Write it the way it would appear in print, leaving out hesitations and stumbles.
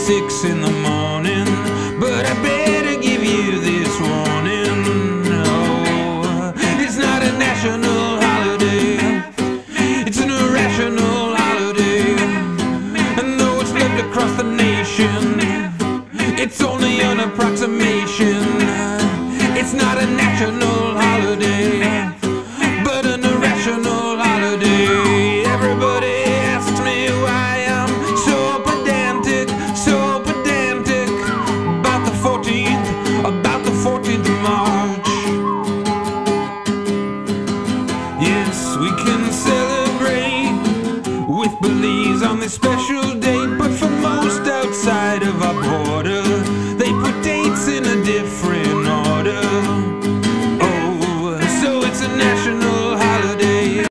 6 in the morning, but I better give you this warning. No, it's not a national holiday, it's an irrational holiday. And though it's lived across the nation, it's only an approximation. It's not a national holiday, but an irrational holiday. Everybody asks me why I'm so pedantic about the 14th of March. Yes, we can celebrate with Belize on this special day.